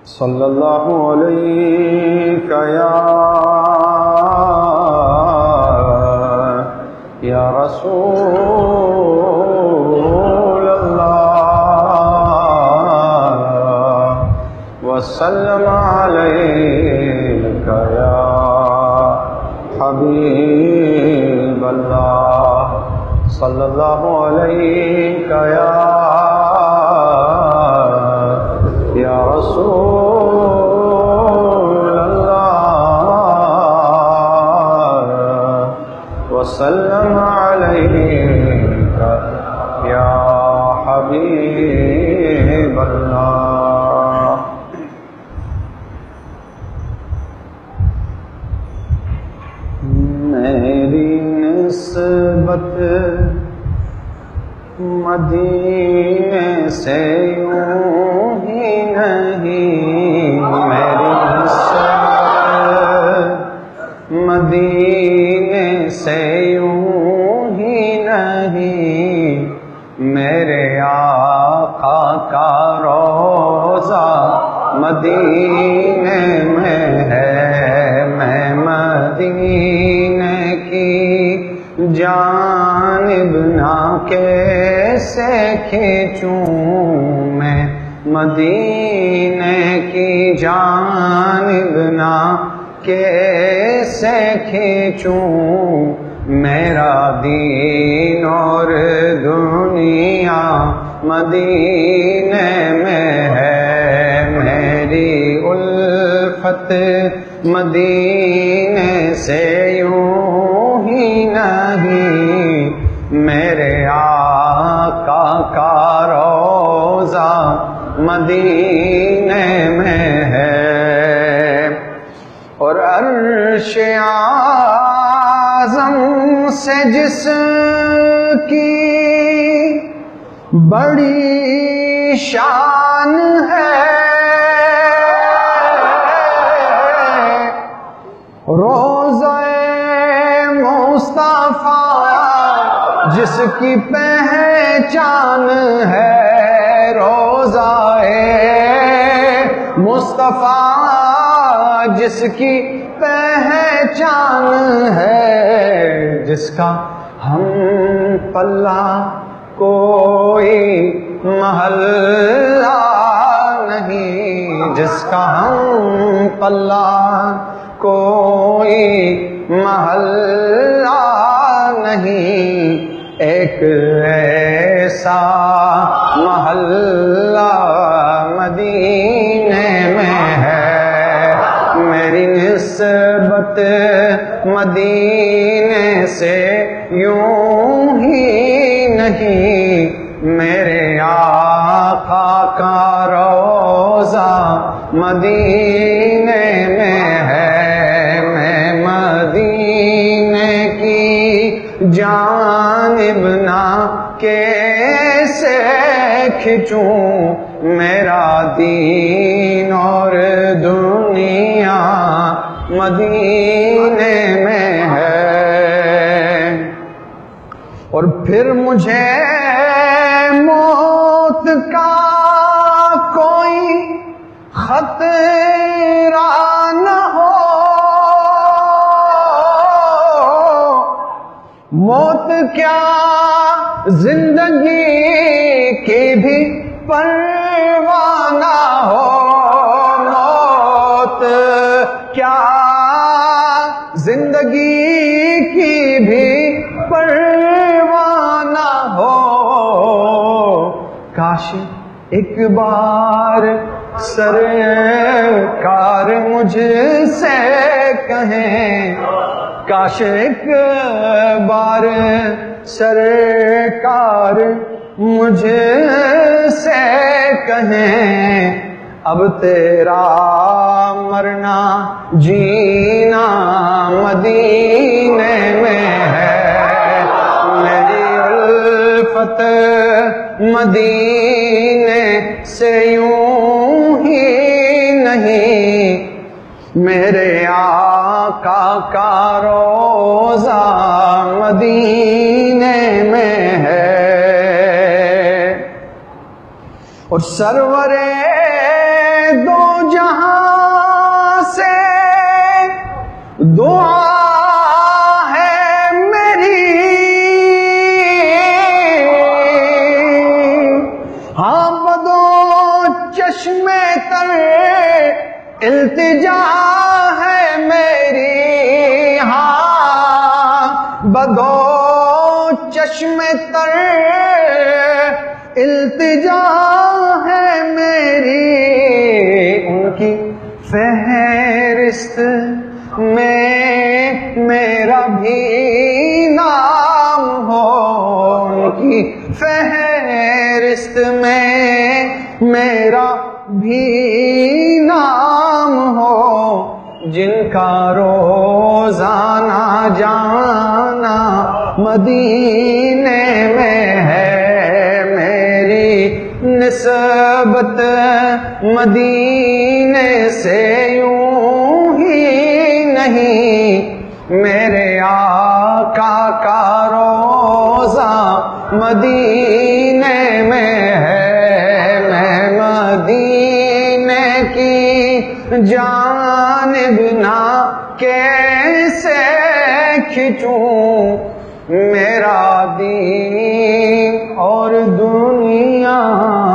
صلی اللہ علیہ یا رسول اللہ وسلم علیک یا حبیب اللہ صلی اللہ علیہ یا رسول اللہ وسلم علیک یا حبیب اللہ. میری نسبت مدینے سے یوں ہی نہیں، میری نسبت مدینے سے یوں ہی نہیں، میرے آقا کا روضہ مدینے میں ہے. میں مدینے کی جانب نہ کیسے کھینچوں، میں مدینے کی جانب نہ کیسے کھینچوں، میرا دین اور دنیا مدینے میں ہے. میری الفت مدینے سے یوں ہی نہیں، میرے آقا کا روضہ مدینے میں ہے. اور عرش اعظم سے جس کی بڑی شان ہے، روضہ مصطفیٰ جس کی پہچان ہے، روضہ مصطفیٰ جس کی پہچان ہے، جس کا ہم پلہ کوئی محلہ نہیں، جس کا ہم پلہ کوئی محلہ نہیں، ایک ایسا محلہ مدینے میں ہے. میری نسبت مدینے سے یوں ہی نہیں، میرے آقا کا روضہ مدینے میں ہے. میں مدینے کی جانب نہ کیسے کھینچوں، میرا دین اور دنیا مدینے میں ہے. اور پھر مجھے موت کا کوئی خطرہ نہ ہو، موت کیا زندگی کی بھی پرواہ نہ ہو، موت کیا زندگی کی بھی پرواہ نہ ہو. کاش ایک بار سرکار مجھ سے کہیں، کاش ایک بار سرکار مجھ سے کہیں، اب تیرا مرنا جینا مدینے میں ہے. میری الفت مدینے سے یوں ہی نہیں، میرے آقا کا روضہ مدینے میں ہے. اور سرور دو جہاں دعا ہے میری، ہاں بدو چشمے تر التجا ہے میری، ہاں بدو چشمے تر التجا ہے میری، ان کی فہرست میں میرا بھی نام ہو، ان کی فہرست میں میرا بھی نام ہو، جن کا روزانہ جانا مدینے میں ہے، میری نسبت مدینے سے یوں ہی نہیں، میرے آقا کا روزہ مدینے میں ہے، میں مدینے کی جانب نہ کیسے کھچوں، میرا دین اور دنیا